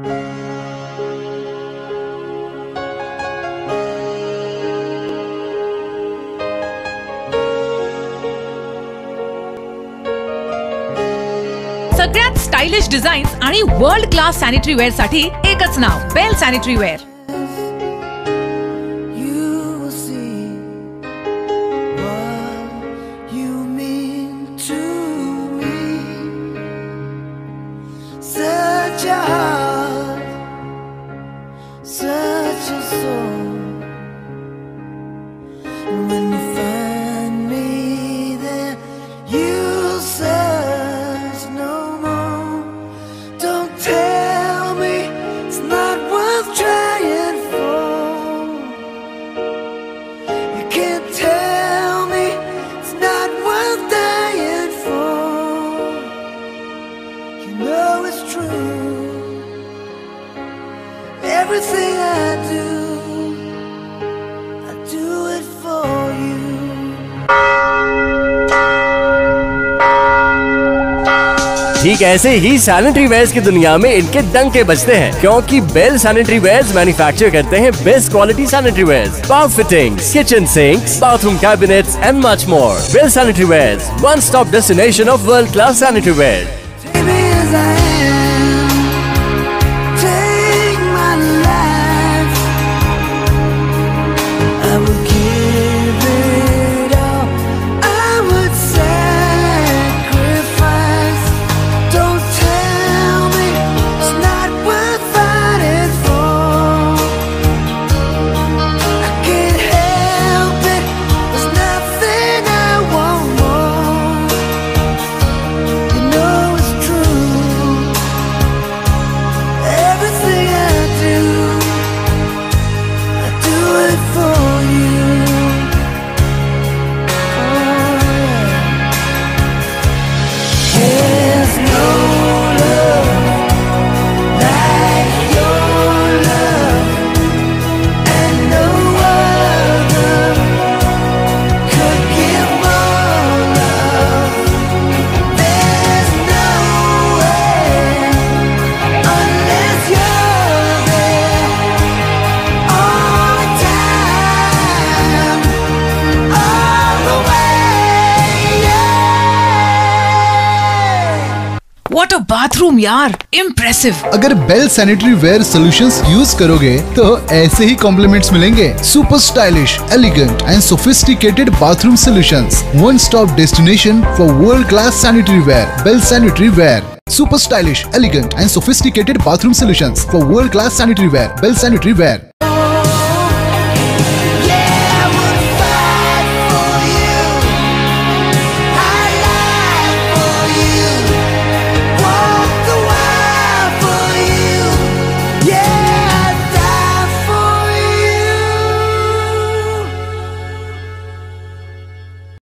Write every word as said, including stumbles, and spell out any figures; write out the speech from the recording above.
सगळ्यात stylish designs आणि world class sanitary ware साठी एकच नाव, Bell sanitary ware. Everything I do, I do it for you. ठीक ऐसे ही सैनिटरी वेयर्स की दुनिया में इनके डंके बजते हैं, क्योंकि बेल सैनिटरी वेयर्स मैन्युफैक्चर करते हैं best quality sanitary wares, bath fittings, kitchen sinks, bathroom cabinets and much more. Bell sanitary wares, one stop destination of world class sanitary ware. What a bathroom यार, impressive. अगर Bell sanitary ware solutions use करोगे तो ऐसे ही compliments मिलेंगे. Super stylish, elegant and sophisticated bathroom solutions, one stop destination for world class sanitary ware. Bell sanitary ware. Super stylish, elegant and sophisticated bathroom solutions for world class sanitary wear. Bell Sanitary Wear.